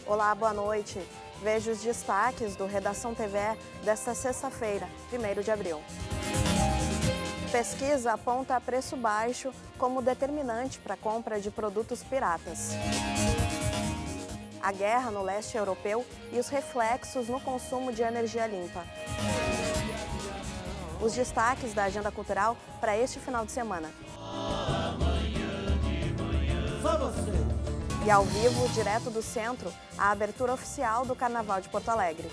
Olá, boa noite. Veja os destaques do Redação TV desta sexta-feira, 1º de abril. Pesquisa aponta preço baixo como determinante para a compra de produtos piratas. A guerra no leste europeu e os reflexos no consumo de energia limpa. Os destaques da agenda cultural para este final de semana. E ao vivo, direto do centro, a abertura oficial do Carnaval de Porto Alegre.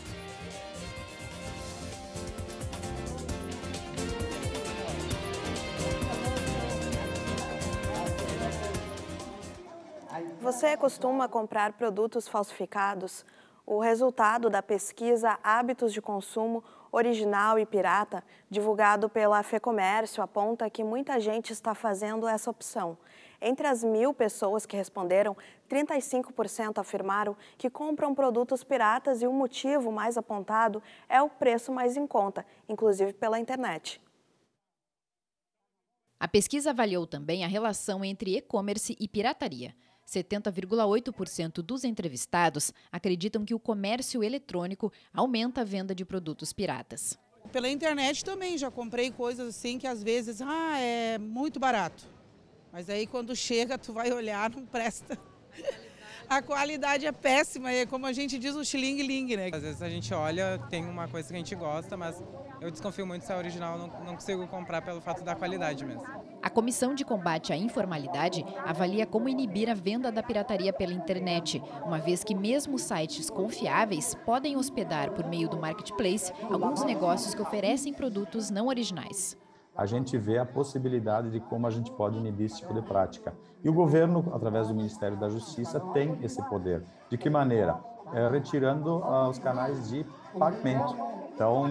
Você costuma comprar produtos falsificados? O resultado da pesquisa Hábitos de Consumo Original e Pirata, divulgado pela FEComércio, aponta que muita gente está fazendo essa opção. Entre as 1.000 pessoas que responderam, 35% afirmaram que compram produtos piratas e o motivo mais apontado é o preço mais em conta, inclusive pela internet. A pesquisa avaliou também a relação entre e-commerce e pirataria. 70,8% dos entrevistados acreditam que o comércio eletrônico aumenta a venda de produtos piratas. Pela internet também já comprei coisas assim que às vezes é muito barato. Mas aí quando chega, tu vai olhar, não presta. A qualidade é péssima, é como a gente diz, o xiling-ling, né? Às vezes a gente olha, tem uma coisa que a gente gosta, mas eu desconfio muito se é original, não consigo comprar pelo fato da qualidade mesmo. A Comissão de Combate à Informalidade avalia como inibir a venda da pirataria pela internet, uma vez que mesmo sites confiáveis podem hospedar, por meio do marketplace, alguns negócios que oferecem produtos não originais. A gente vê a possibilidade de como a gente pode inibir esse tipo de prática. E o governo, através do Ministério da Justiça, tem esse poder. De que maneira? Retirando os canais de pagamento. Então,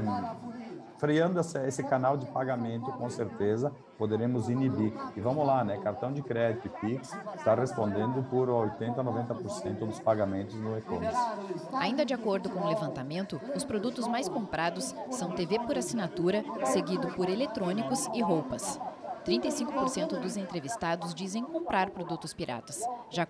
freando esse canal de pagamento, com certeza, poderemos inibir. E vamos lá, né? Cartão de crédito e Pix está respondendo por 80% a 90% dos pagamentos no e-commerce. Ainda de acordo com o levantamento, os produtos mais comprados são TV por assinatura, seguido por eletrônicos e roupas. 35% dos entrevistados dizem comprar produtos piratas. Já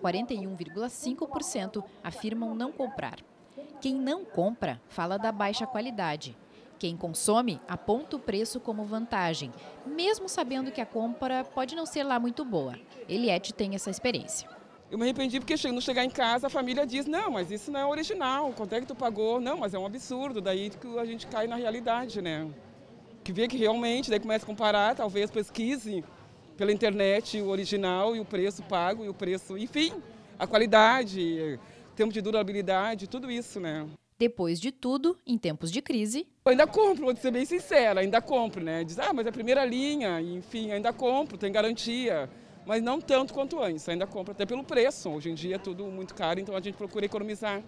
41,5% afirmam não comprar. Quem não compra fala da baixa qualidade. Quem consome aponta o preço como vantagem, mesmo sabendo que a compra pode não ser lá muito boa. Eliette tem essa experiência. Eu me arrependi porque no chegar em casa a família diz, não, mas isso não é original, quanto é que tu pagou? Não, mas é um absurdo, daí que a gente cai na realidade, né? Que vê que realmente, daí começa a comparar, talvez pesquise pela internet o original e o preço pago e o preço, enfim, a qualidade, tempo de durabilidade, tudo isso, né? Depois de tudo, em tempos de crise... Eu ainda compro, vou ser bem sincera, ainda compro, né? Diz, mas é a primeira linha, enfim, ainda compro, tem garantia. Mas não tanto quanto antes, ainda compro até pelo preço. Hoje em dia é tudo muito caro, então a gente procura economizar.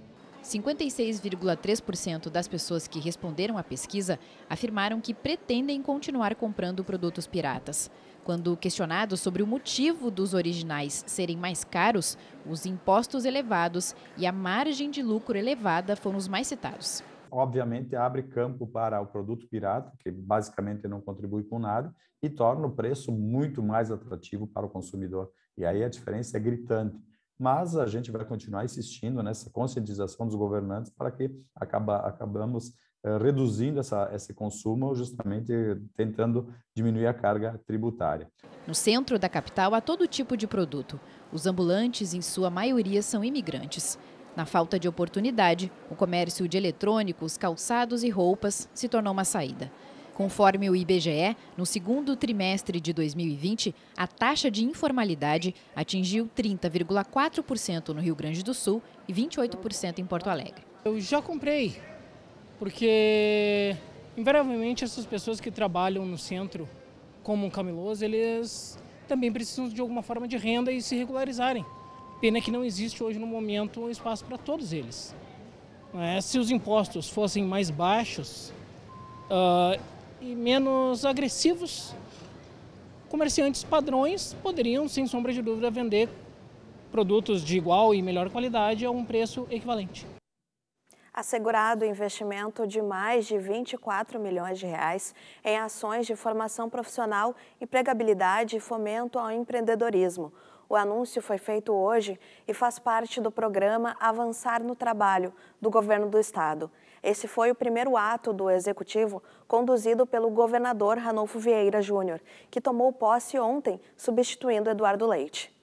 56,3% das pessoas que responderam à pesquisa afirmaram que pretendem continuar comprando produtos piratas. Quando questionados sobre o motivo dos originais serem mais caros, os impostos elevados e a margem de lucro elevada foram os mais citados. Obviamente, abre campo para o produto pirata, que basicamente não contribui com nada, e torna o preço muito mais atrativo para o consumidor. E aí a diferença é gritante. Mas a gente vai continuar insistindo nessa conscientização dos governantes para que acabamos reduzindo esse consumo, justamente tentando diminuir a carga tributária. No centro da capital há todo tipo de produto. Os ambulantes, em sua maioria, são imigrantes. Na falta de oportunidade, o comércio de eletrônicos, calçados e roupas se tornou uma saída. Conforme o IBGE, no segundo trimestre de 2020, a taxa de informalidade atingiu 30,4% no Rio Grande do Sul e 28% em Porto Alegre. Eu já comprei, porque invariavelmente essas pessoas que trabalham no centro como camelôs, eles também precisam de alguma forma de renda e se regularizarem. Pena que não existe hoje no momento um espaço para todos eles. Se os impostos fossem mais baixos e menos agressivos, comerciantes padrões poderiam, sem sombra de dúvida, vender produtos de igual e melhor qualidade a um preço equivalente. Assegurado investimento de mais de 24 milhões de reais em ações de formação profissional, empregabilidade e fomento ao empreendedorismo. O anúncio foi feito hoje e faz parte do programa Avançar no Trabalho, do Governo do Estado. Esse foi o primeiro ato do Executivo conduzido pelo governador Ranulfo Vieira Júnior, que tomou posse ontem, substituindo Eduardo Leite.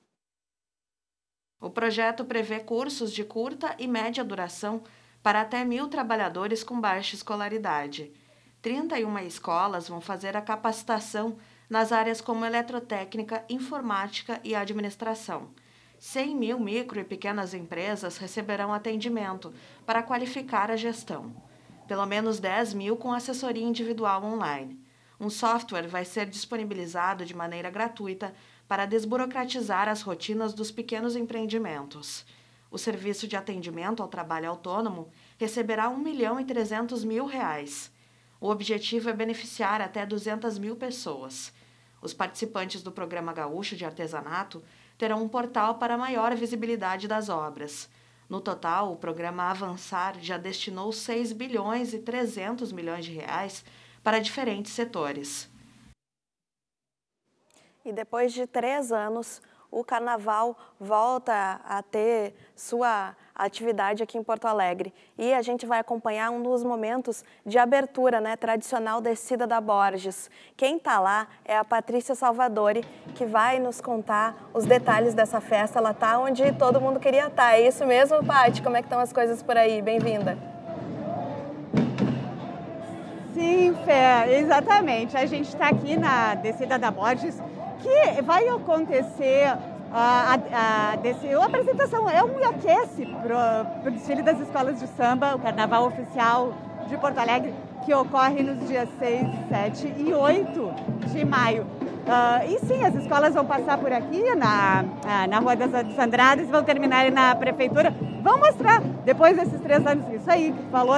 O projeto prevê cursos de curta e média duração para até 1.000 trabalhadores com baixa escolaridade. 31 escolas vão fazer a capacitação nas áreas como eletrotécnica, informática e administração. 100.000 micro e pequenas empresas receberão atendimento para qualificar a gestão. Pelo menos 10.000 com assessoria individual online. Um software vai ser disponibilizado de maneira gratuita para desburocratizar as rotinas dos pequenos empreendimentos. O serviço de atendimento ao trabalho autônomo receberá R$ 1.300.000. O objetivo é beneficiar até 200.000 pessoas. Os participantes do Programa Gaúcho de Artesanato terão um portal para maior visibilidade das obras. No total, o programa Avançar já destinou R$ 6,3 bilhões para diferentes setores. E depois de 3 anos, o Carnaval volta a ter sua atividade aqui em Porto Alegre. E a gente vai acompanhar um dos momentos de abertura, tradicional descida da Borges. Quem está lá é a Patrícia Salvadori, que vai nos contar os detalhes dessa festa. Ela está onde todo mundo queria estar. É isso mesmo, Paty? Como é que estão as coisas por aí? Bem-vinda. Sim, Fé, exatamente. A gente está aqui na descida da Borges, que vai acontecer a apresentação, é um aquece para o desfile das escolas de samba, o Carnaval Oficial de Porto Alegre, que ocorre nos dias 6, 7 e 8 de maio. E sim, as escolas vão passar por aqui na Rua das Andradas e vão terminar na Prefeitura. Vão mostrar, depois desses 3 anos, isso aí que falou,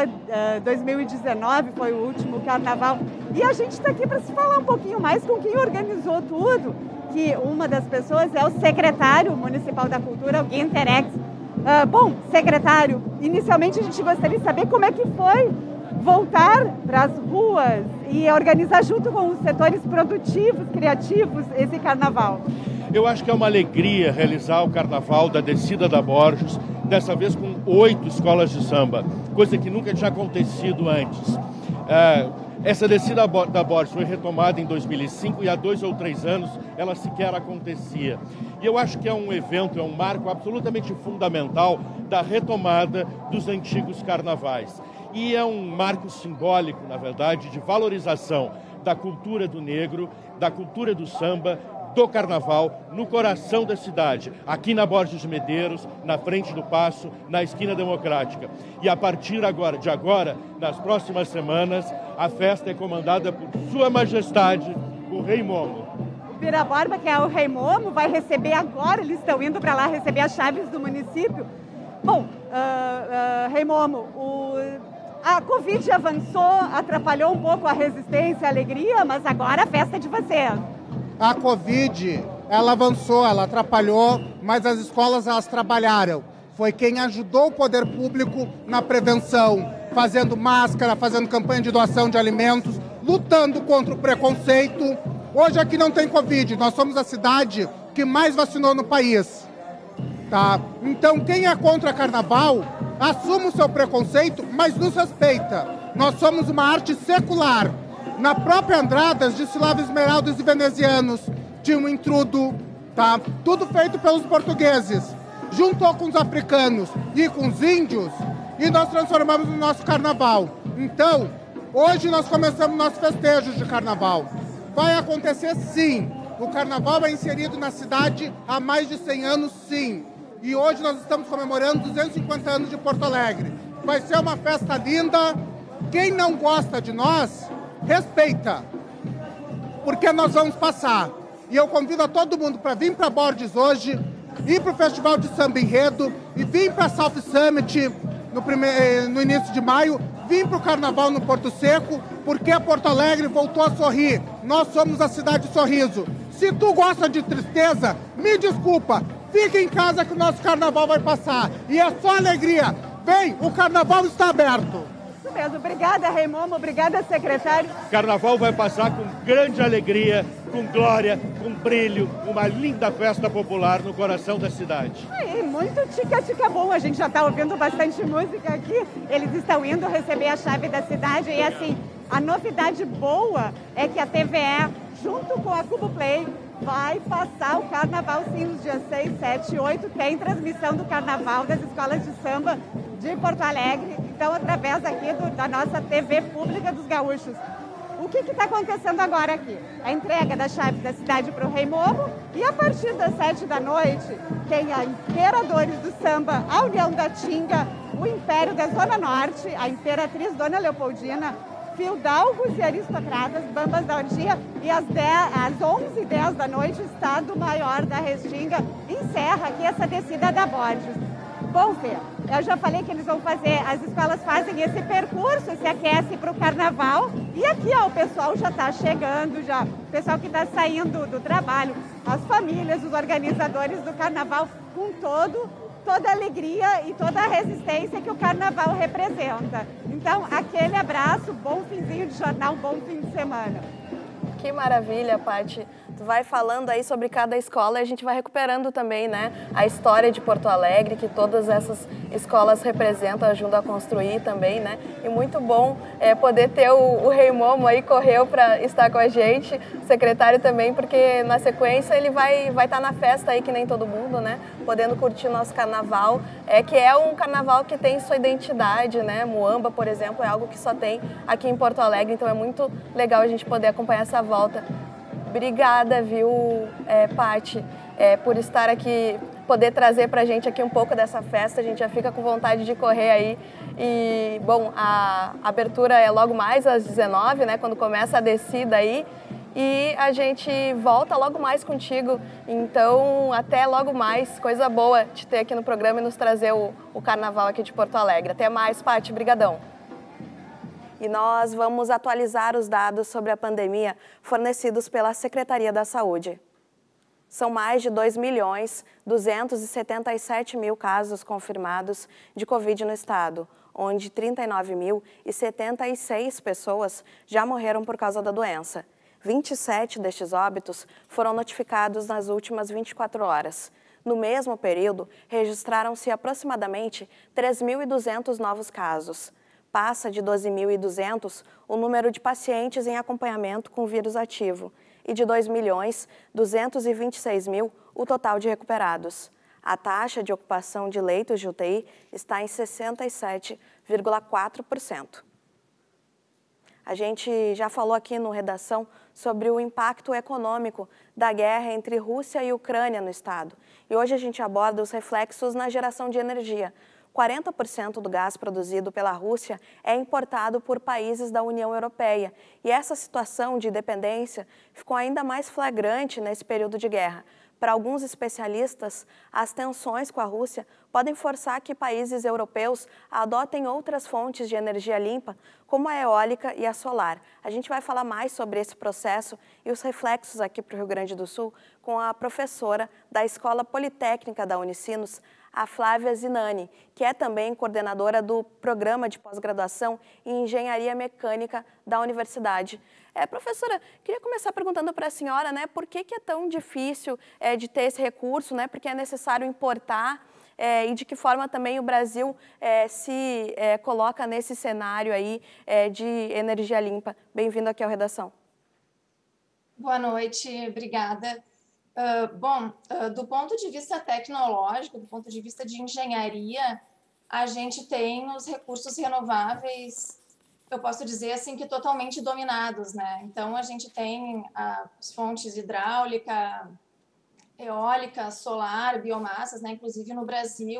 2019 foi o último Carnaval. E a gente está aqui para se falar um pouquinho mais com quem organizou tudo, que uma das pessoas é o secretário municipal da Cultura, o Guinter Ex. Bom, secretário, inicialmente a gente gostaria de saber como é que foi voltar para as ruas e organizar junto com os setores produtivos, criativos, esse carnaval. Eu acho que é uma alegria realizar o carnaval da descida da Borges, dessa vez com 8 escolas de samba, coisa que nunca tinha acontecido antes. Essa descida da Borges foi retomada em 2005 e há 2 ou 3 anos ela sequer acontecia. E eu acho que é um evento, é um marco absolutamente fundamental da retomada dos antigos carnavais. E é um marco simbólico, na verdade, de valorização da cultura do negro, da cultura do samba, do carnaval, no coração da cidade, aqui na Borges de Medeiros, na frente do Paço, na esquina Democrática. E a partir de agora, nas próximas semanas, a festa é comandada por Sua Majestade, o Rei Momo. O Biraborba, que é o Rei Momo, vai receber agora, eles estão indo para lá receber as chaves do município. Bom, Rei Momo, a Covid avançou, atrapalhou um pouco a resistência, a alegria, mas agora a festa é de vocês. A Covid, ela avançou, ela atrapalhou, mas as escolas, elas trabalharam. Foi quem ajudou o poder público na prevenção, fazendo máscara, fazendo campanha de doação de alimentos, lutando contra o preconceito. Hoje aqui não tem Covid, nós somos a cidade que mais vacinou no país. Tá? Então quem é contra carnaval, assume o seu preconceito, mas nos respeita. Nós somos uma arte secular. Na própria Andradas, desfilava esmeraldas e venezianos, tinha um intrudo, tá? Tudo feito pelos portugueses. Juntou com os africanos e com os índios e nós transformamos no nosso carnaval. Então, hoje nós começamos nossos festejos de carnaval. Vai acontecer sim. O carnaval é inserido na cidade há mais de 100 anos, sim. E hoje nós estamos comemorando 250 anos de Porto Alegre. Vai ser uma festa linda. Quem não gosta de nós, respeita, porque nós vamos passar. E eu convido a todo mundo para vir para Borges hoje, ir para o Festival de Samba Enredo e vir para a South Summit no início de maio, vir para o Carnaval no Porto Seco, porque a Porto Alegre voltou a sorrir. Nós somos a cidade sorriso. Se tu gosta de tristeza, me desculpa, fica em casa que o nosso Carnaval vai passar. E é só alegria. Vem, o Carnaval está aberto. Obrigada, Rei Momo, obrigada, secretário. Carnaval vai passar com grande alegria com glória, com brilho, uma linda festa popular no coração da cidade. É, muito tica-tica bom, a gente já está ouvindo bastante música aqui, eles estão indo receber a chave da cidade e assim, a novidade boa é que a TVE, junto com a Cubo Play, vai passar o carnaval sim nos dias 6, 7 e 8, tem transmissão do carnaval das escolas de samba de Porto Alegre, então através aqui da nossa TV pública dos gaúchos. O que está acontecendo agora aqui? A entrega da chave da cidade para o Rei Momo e a partir das 7 da noite tem a Imperadores do Samba, a União da Tinga, o Império da Zona Norte, a Imperatriz Dona Leopoldina, Fidalgos e Aristocratas, Bambas da Orgia e às 11h10 da noite, o Estado Maior da Restinga encerra aqui essa descida da Borges. Bom, Fê, eu já falei que eles vão fazer, as escolas fazem esse percurso, se aquece para o carnaval e aqui ó, o pessoal já está chegando, já, o pessoal que está saindo do trabalho, as famílias, os organizadores do carnaval com toda a alegria e toda a resistência que o carnaval representa. Então, aquele abraço, bom finzinho de jornal, bom fim de semana. Que maravilha, Paty. Tu vai falando aí sobre cada escola e a gente vai recuperando também, né, a história de Porto Alegre, que todas essas escolas representam, ajudam a construir também, né? E muito bom poder ter o Rei Momo aí, correu para estar com a gente, o secretário também, porque na sequência ele vai estar na festa aí, que nem todo mundo, né? Podendo curtir o nosso carnaval, que é um carnaval que tem sua identidade, né? Muamba, por exemplo, é algo que só tem aqui em Porto Alegre, então é muito legal a gente poder acompanhar essa volta. Obrigada, viu, Paty, por estar aqui, poder trazer pra gente aqui um pouco dessa festa, a gente já fica com vontade de correr aí. E, bom, a abertura é logo mais às 19h, né, quando começa a descida aí, e a gente volta logo mais contigo, então até logo mais, coisa boa te ter aqui no programa e nos trazer o carnaval aqui de Porto Alegre. Até mais, Paty, brigadão. E nós vamos atualizar os dados sobre a pandemia fornecidos pela Secretaria da Saúde. São mais de 2.277.000 casos confirmados de Covid no estado, onde 39.076 pessoas já morreram por causa da doença. 27 destes óbitos foram notificados nas últimas 24 horas. No mesmo período, registraram-se aproximadamente 3.200 novos casos. Passa de 12.200 o número de pacientes em acompanhamento com vírus ativo e de 2.226.000 o total de recuperados. A taxa de ocupação de leitos de UTI está em 67,4%. A gente já falou aqui no Redação sobre o impacto econômico da guerra entre Rússia e Ucrânia no estado. E hoje a gente aborda os reflexos na geração de energia. 40% do gás produzido pela Rússia é importado por países da União Europeia. E essa situação de dependência ficou ainda mais flagrante nesse período de guerra. Para alguns especialistas, as tensões com a Rússia podem forçar que países europeus adotem outras fontes de energia limpa, como a eólica e a solar. A gente vai falar mais sobre esse processo e os reflexos aqui para o Rio Grande do Sul com a professora da Escola Politécnica da Unicinos, a Flávia Zinani, que é também coordenadora do Programa de Pós-Graduação em Engenharia Mecânica da Universidade. Professora, queria começar perguntando para a senhora, né, por que é tão difícil de ter esse recurso, né, porque é necessário importar e de que forma também o Brasil se coloca nesse cenário aí de energia limpa. Bem-vindo aqui ao Redação. Boa noite, obrigada. Do ponto de vista tecnológico, do ponto de vista de engenharia, a gente tem os recursos renováveis, eu posso dizer assim, que totalmente dominados, né? Então, a gente tem as fontes hidráulica, eólica, solar, biomassas, né? Inclusive no Brasil,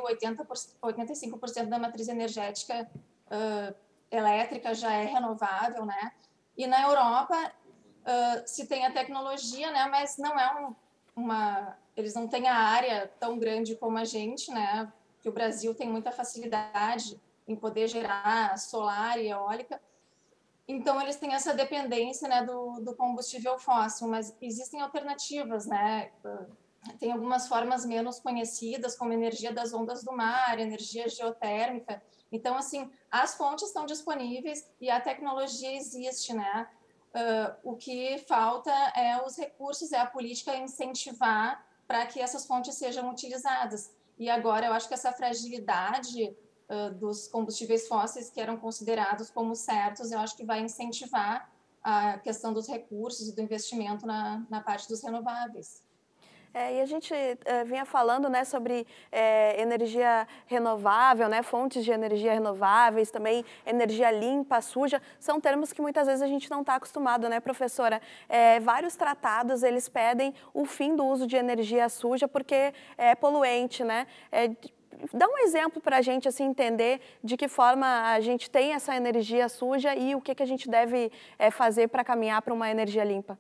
85% da matriz energética elétrica já é renovável, né? E na Europa se tem a tecnologia, né? Mas não é eles não têm a área tão grande como a gente, né? Que o Brasil tem muita facilidade em poder gerar solar e eólica. Então, eles têm essa dependência, né, do combustível fóssil, mas existem alternativas, né? Tem algumas formas menos conhecidas, como energia das ondas do mar, energia geotérmica. Então, assim, as fontes estão disponíveis e a tecnologia existe, né? o que falta é os recursos, é a política incentivar para que essas fontes sejam utilizadas. E agora eu acho que essa fragilidade dos combustíveis fósseis que eram considerados como certos, eu acho que vai incentivar a questão dos recursos e do investimento na parte dos renováveis. E a gente vinha falando, né, sobre energia renovável, né, fontes de energia renováveis, também energia limpa, suja, são termos que muitas vezes a gente não está acostumado, né, professora? Vários tratados, eles pedem o fim do uso de energia suja porque é poluente, né? Dá um exemplo para a gente assim, entender de que forma a gente tem essa energia suja e o que a gente deve fazer para caminhar para uma energia limpa.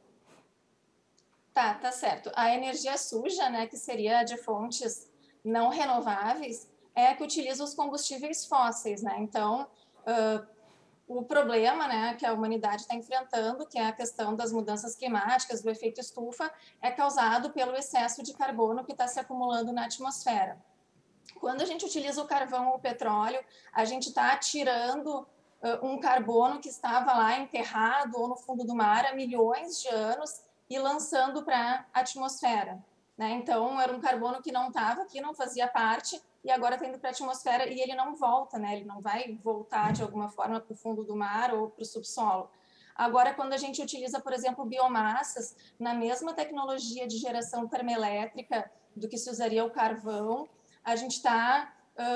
Tá certo. A energia suja, né, que seria de fontes não renováveis, é a que utiliza os combustíveis fósseis, né? Então, o problema, né, que a humanidade está enfrentando, que é a questão das mudanças climáticas, do efeito estufa, é causado pelo excesso de carbono que está se acumulando na atmosfera. Quando a gente utiliza o carvão ou o petróleo, a gente está tirando um carbono que estava lá enterrado ou no fundo do mar há milhões de anos e lançando para a atmosfera, né? Então, era um carbono que não estava aqui, não fazia parte, e agora está indo para a atmosfera e ele não volta, né? Ele não vai voltar de alguma forma para o fundo do mar ou para o subsolo. Agora, quando a gente utiliza, por exemplo, biomassas, na mesma tecnologia de geração termoelétrica do que se usaria o carvão, a gente está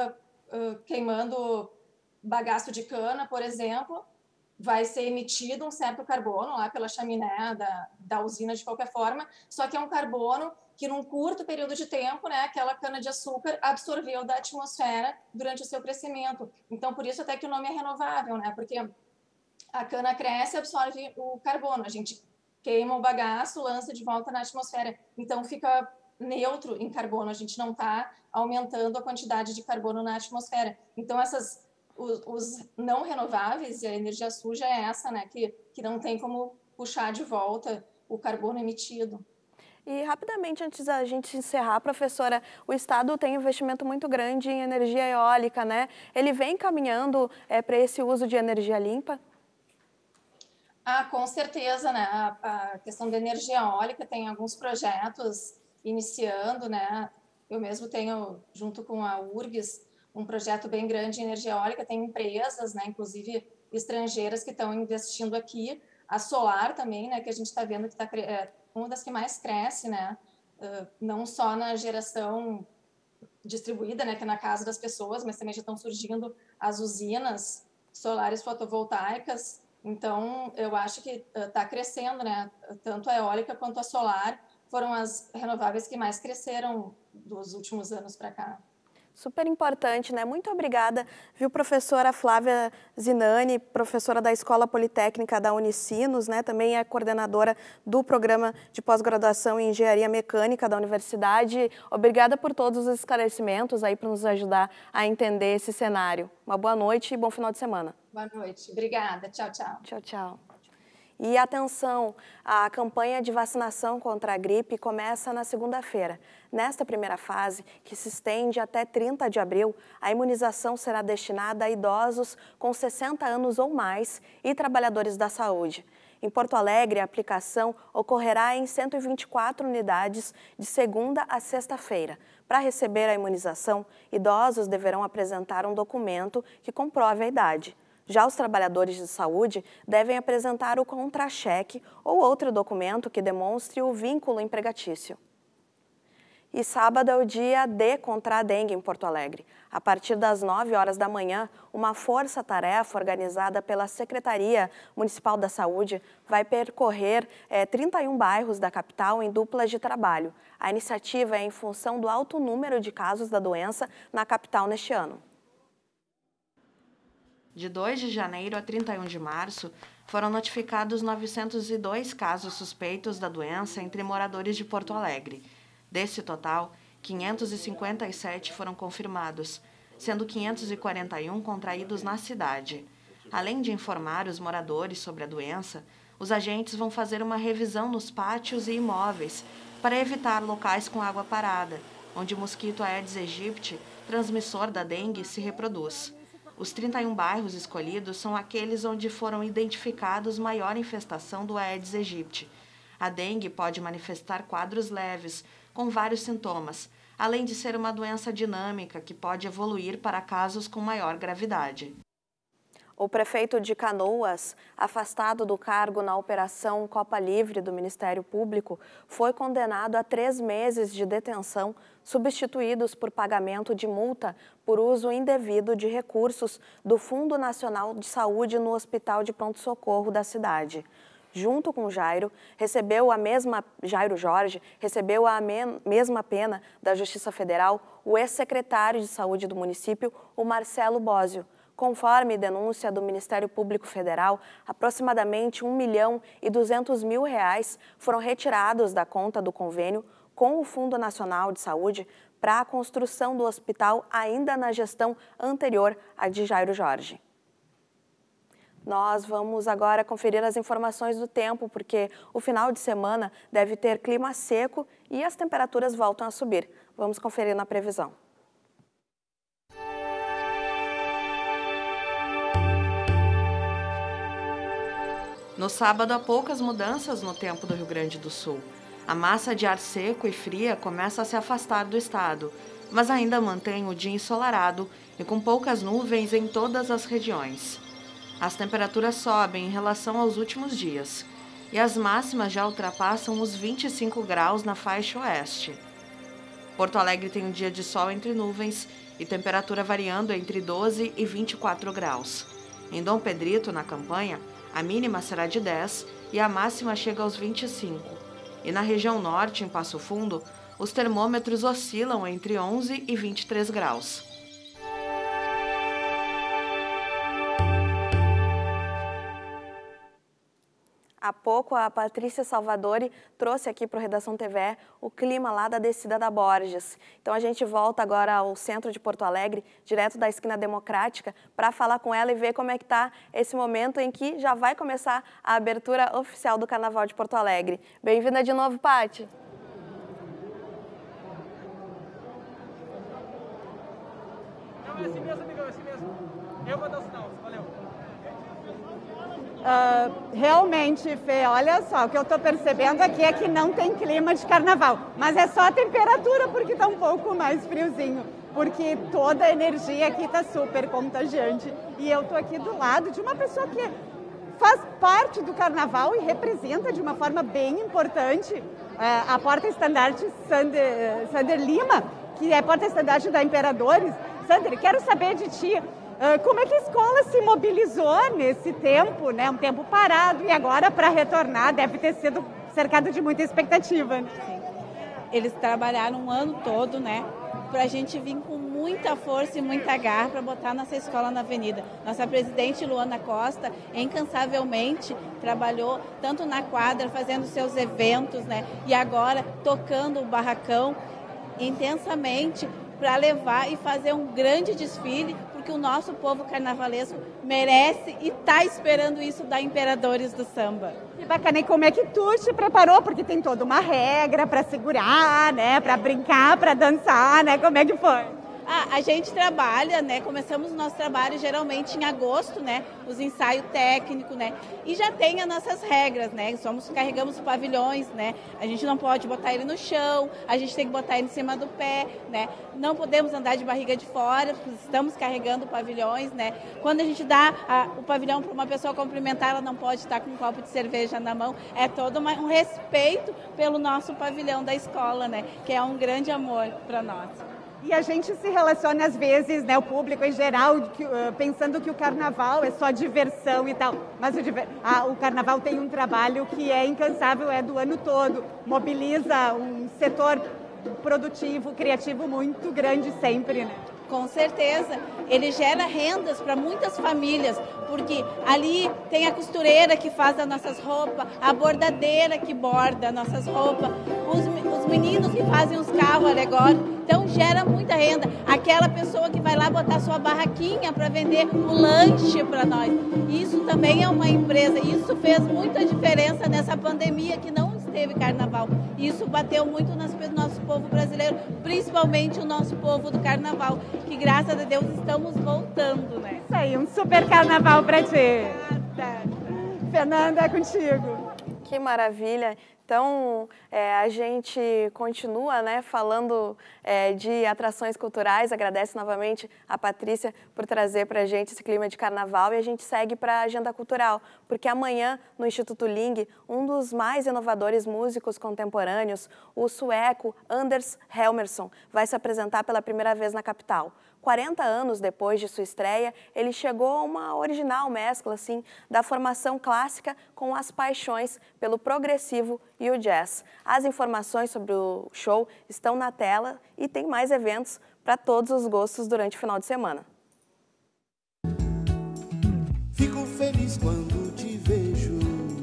queimando bagaço de cana, por exemplo, vai ser emitido um certo carbono lá pela chaminé da usina de qualquer forma, só que é um carbono que num curto período de tempo, né, aquela cana-de-açúcar absorveu da atmosfera durante o seu crescimento. Então, por isso até que o nome é renovável, né, porque a cana cresce e absorve o carbono, a gente queima o bagaço, lança de volta na atmosfera, então fica neutro em carbono, a gente não está aumentando a quantidade de carbono na atmosfera. Então, os não renováveis e a energia suja é essa, né, que não tem como puxar de volta o carbono emitido. E rapidamente, antes da gente encerrar, professora, o Estado tem um investimento muito grande em energia eólica, né? Ele vem caminhando para esse uso de energia limpa? Com certeza, né? A questão da energia eólica tem alguns projetos iniciando, né? Eu mesmo tenho, junto com a URGS, um projeto bem grande em energia eólica, tem empresas, né, inclusive estrangeiras, que estão investindo aqui. A solar também, né, que a gente está vendo que é uma das que mais cresce, né, não só na geração distribuída, né, que é na casa das pessoas, mas também já estão surgindo as usinas solares fotovoltaicas. Então, eu acho que está crescendo, né, tanto a eólica quanto a solar foram as renováveis que mais cresceram dos últimos anos para cá. Super importante, né? Muito obrigada, viu, professora Flávia Zinani, professora da Escola Politécnica da Unicinos, né? Também é coordenadora do programa de pós-graduação em Engenharia Mecânica da Universidade. Obrigada por todos os esclarecimentos aí para nos ajudar a entender esse cenário. Uma boa noite e bom final de semana. Boa noite. Obrigada. Tchau, tchau. Tchau, tchau. E atenção, a campanha de vacinação contra a gripe começa na segunda-feira. Nesta primeira fase, que se estende até 30 de abril, a imunização será destinada a idosos com 60 anos ou mais e trabalhadores da saúde. Em Porto Alegre, a aplicação ocorrerá em 124 unidades de segunda a sexta-feira. Para receber a imunização, idosos deverão apresentar um documento que comprove a idade. Já os trabalhadores de saúde devem apresentar o contra-cheque ou outro documento que demonstre o vínculo empregatício. E sábado é o dia D contra a dengue em Porto Alegre. A partir das 9 horas da manhã, uma força-tarefa organizada pela Secretaria Municipal da Saúde vai percorrer 31 bairros da capital em duplas de trabalho. A iniciativa é em função do alto número de casos da doença na capital neste ano. De 2 de janeiro a 31 de março, foram notificados 902 casos suspeitos da doença entre moradores de Porto Alegre. Desse total, 557 foram confirmados, sendo 541 contraídos na cidade. Além de informar os moradores sobre a doença, os agentes vão fazer uma revisão nos pátios e imóveis para evitar locais com água parada, onde o mosquito Aedes aegypti, transmissor da dengue, se reproduz. Os 31 bairros escolhidos são aqueles onde foram identificados maior infestação do Aedes aegypti. A dengue pode manifestar quadros leves, com vários sintomas, além de ser uma doença dinâmica que pode evoluir para casos com maior gravidade. O prefeito de Canoas, afastado do cargo na Operação Copa Livre do Ministério Público, foi condenado a 3 meses de detenção, substituídos por pagamento de multa por uso indevido de recursos do Fundo Nacional de Saúde no Hospital de Pronto-Socorro da cidade. Junto com Jairo Jorge, recebeu a mesma pena da Justiça Federal o ex-secretário de Saúde do município, o Marcelo Bósio. Conforme denúncia do Ministério Público Federal, aproximadamente R$ 1.200.000 foram retirados da conta do convênio com o Fundo Nacional de Saúde para a construção do hospital ainda na gestão anterior à de Jairo Jorge. Nós vamos agora conferir as informações do tempo, porque o final de semana deve ter clima seco e as temperaturas voltam a subir. Vamos conferir na previsão. No sábado, há poucas mudanças no tempo do Rio Grande do Sul. A massa de ar seco e fria começa a se afastar do estado, mas ainda mantém o dia ensolarado e com poucas nuvens em todas as regiões. As temperaturas sobem em relação aos últimos dias e as máximas já ultrapassam os 25 graus na faixa oeste. Porto Alegre tem um dia de sol entre nuvens e temperatura variando entre 12 e 24 graus. Em Dom Pedrito, na Campanha, a mínima será de 10 e a máxima chega aos 25. E na região norte, em Passo Fundo, os termômetros oscilam entre 11 e 23 graus. Há pouco, a Patrícia Salvadori trouxe aqui para o Redação TV o clima lá da descida da Borges. Então, a gente volta agora ao centro de Porto Alegre, direto da esquina Democrática, para falar com ela e ver como é que está esse momento em que já vai começar a abertura oficial do Carnaval de Porto Alegre. Bem-vinda de novo, Paty. Não, é assim mesmo, amigão, é assim mesmo. Eu vou dar o sinal, valeu. Realmente, Fê, olha só, o que eu estou percebendo aqui é que não tem clima de carnaval, mas é só a temperatura porque está um pouco mais friozinho, porque toda a energia aqui está super contagiante. E eu estou aqui do lado de uma pessoa que faz parte do carnaval e representa de uma forma bem importante a porta-estandarte Sander Lima, que é porta-estandarte da Imperadores. Sander, quero saber de ti. Como é que a escola se mobilizou nesse tempo, né? Um tempo parado, e agora para retornar deve ter sido cercado de muita expectativa. Né? Sim. Eles trabalharam um ano todo, né? Para a gente vir com muita força e muita garra para botar nossa escola na avenida. Nossa presidente Luana Costa incansavelmente trabalhou tanto na quadra, fazendo seus eventos, né? E agora tocando o barracão intensamente para levar e fazer um grande desfile, porque o nosso povo carnavalesco merece e está esperando isso da Imperadores do Samba. Que bacana, e como é que tu te preparou? Porque tem toda uma regra para segurar, né? Para brincar, para dançar, né? Como é que foi? A gente trabalha, né? Começamos o nosso trabalho geralmente em agosto, né? Os ensaios técnicos, né? E já tem as nossas regras, né? Carregamos os pavilhões, né? A gente não pode botar ele no chão, a gente tem que botar ele em cima do pé, né? Não podemos andar de barriga de fora, porque estamos carregando pavilhões, né? Quando a gente dá o pavilhão para uma pessoa cumprimentar, ela não pode estar com um copo de cerveja na mão. É todo um respeito pelo nosso pavilhão da escola, né? Que é um grande amor para nós. E a gente se relaciona às vezes, né, o público em geral, pensando que o carnaval é só diversão e tal. Mas o carnaval tem um trabalho que é incansável, é do ano todo. Mobiliza um setor produtivo, criativo muito grande sempre, né? Com certeza, ele gera rendas para muitas famílias, porque ali tem a costureira que faz as nossas roupas, a bordadeira que borda as nossas roupas, os meninos que fazem os carros alegóricos, então gera muita renda. Aquela pessoa que vai lá botar sua barraquinha para vender o lanche para nós, isso também é uma empresa, isso fez muita diferença nessa pandemia que não esteve teve carnaval. E isso bateu muito no nosso povo brasileiro, principalmente o nosso povo do carnaval, que graças a Deus estamos voltando, né? Isso aí, um super carnaval pra ti. Fernanda, é contigo. Que maravilha! Então, a gente continua, né, falando de atrações culturais. Agradece novamente a Patrícia por trazer para a gente esse clima de carnaval, e a gente segue para a agenda cultural, porque amanhã, no Instituto Ling, um dos mais inovadores músicos contemporâneos, o sueco Anders Helmersson, vai se apresentar pela primeira vez na capital. 40 anos depois de sua estreia, ele chegou a uma original mescla assim, da formação clássica com as paixões pelo progressivo e o jazz. As informações sobre o show estão na tela e tem mais eventos para todos os gostos durante o final de semana. Fico feliz quando te vejo.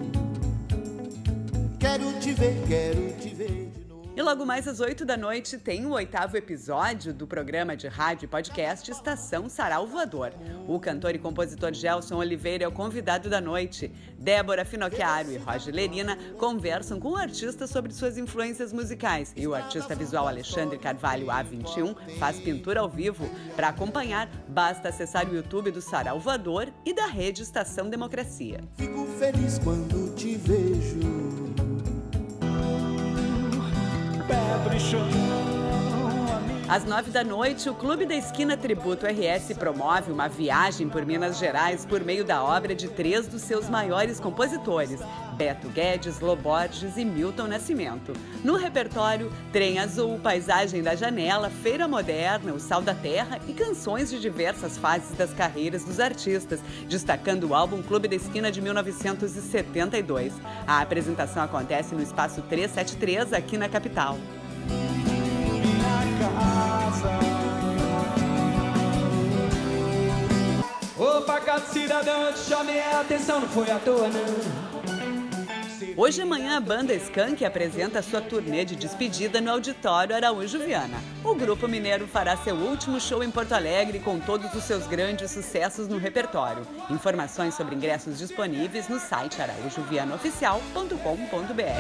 Quero te ver. E logo mais às 8 da noite tem o 8º episódio do programa de rádio e podcast Estação Sarau Voador. O cantor e compositor Gelson Oliveira é o convidado da noite. Débora Finocchiaro e Roger Lerina conversam com o artista sobre suas influências musicais. E o artista visual Alexandre Carvalho A21 faz pintura ao vivo. Para acompanhar, basta acessar o YouTube do Sarau Voador e da rede Estação Democracia. Fico feliz quando te vejo. Às 9 da noite, o Clube da Esquina Tributo RS promove uma viagem por Minas Gerais por meio da obra de 3 dos seus maiores compositores, Beto Guedes, Loborges e Milton Nascimento. No repertório, Trem Azul, Paisagem da Janela, Feira Moderna, O Sal da Terra e canções de diversas fases das carreiras dos artistas, destacando o álbum Clube da Esquina de 1972. A apresentação acontece no Espaço 373, aqui na capital. Opa, cada cidadão, te chamei a atenção, não foi à toa, não. Hoje e amanhã, a banda Skank apresenta sua turnê de despedida no Auditório Araújo Viana. O grupo mineiro fará seu último show em Porto Alegre com todos os seus grandes sucessos no repertório. Informações sobre ingressos disponíveis no site araújovianaoficial.com.br.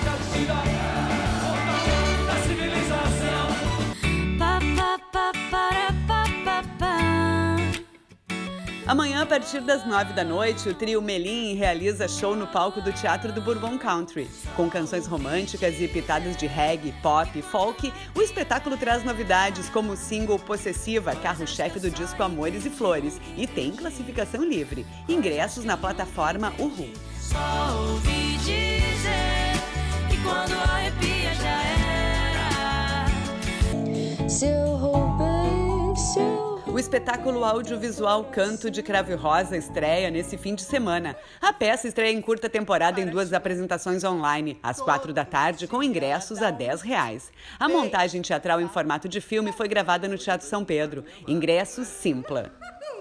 Amanhã, a partir das 9 da noite, o trio Melim realiza show no palco do Teatro do Bourbon Country. Com canções românticas e pitadas de reggae, pop e folk, o espetáculo traz novidades como o single Possessiva, carro-chefe do disco Amores e Flores, e tem classificação livre. Ingressos na plataforma Uhu. Só ouvi dizer que quando arrepia já era. Seu roubei, seu... O espetáculo audiovisual Canto de Cravo e Rosa estreia nesse fim de semana. A peça estreia em curta temporada em 2 apresentações online, às 4 da tarde, com ingressos a R$10. A montagem teatral em formato de filme foi gravada no Teatro São Pedro. Ingressos Simpla.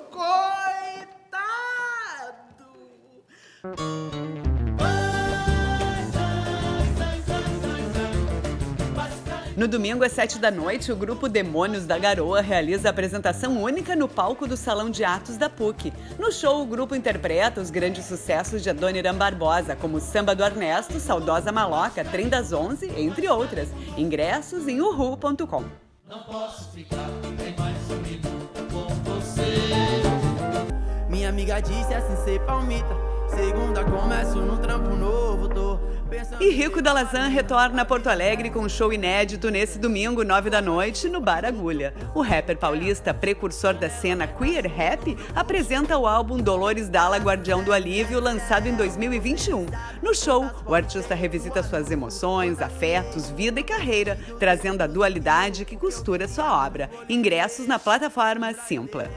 No domingo, às 7 da noite, o grupo Demônios da Garoa realiza a apresentação única no palco do Salão de Atos da PUC. No show, o grupo interpreta os grandes sucessos de Adoniran Barbosa, como Samba do Ernesto, Saudosa Maloca, Trem das 11, entre outras. Ingressos em uhu.com. Não posso ficar nem mais um minuto com você. Minha amiga disse assim, ser palmita. Segunda começo num trampo novo, tô pensando... E Rico Dalazan retorna a Porto Alegre com um show inédito nesse domingo, 9 da noite, no Bar Agulha. O rapper paulista, precursor da cena queer rap, apresenta o álbum Dolores Dalla, Guardião do Alívio, lançado em 2021. No show, o artista revisita suas emoções, afetos, vida e carreira, trazendo a dualidade que costura sua obra. Ingressos na plataforma Simpla.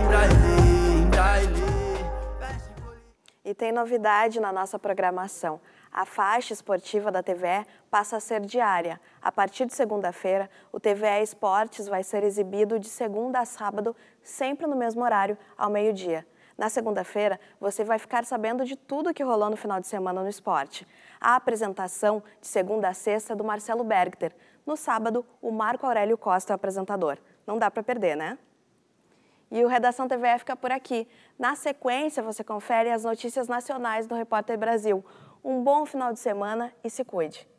E tem novidade na nossa programação. A faixa esportiva da TVE passa a ser diária. A partir de segunda-feira, o TVE Esportes vai ser exibido de segunda a sábado, sempre no mesmo horário, ao meio-dia. Na segunda-feira, você vai ficar sabendo de tudo que rolou no final de semana no esporte. A apresentação de segunda a sexta é do Marcelo Bergter. No sábado, o Marco Aurélio Costa é o apresentador. Não dá para perder, né? E o Redação TVE fica por aqui. Na sequência, você confere as notícias nacionais do Repórter Brasil. Um bom final de semana e se cuide.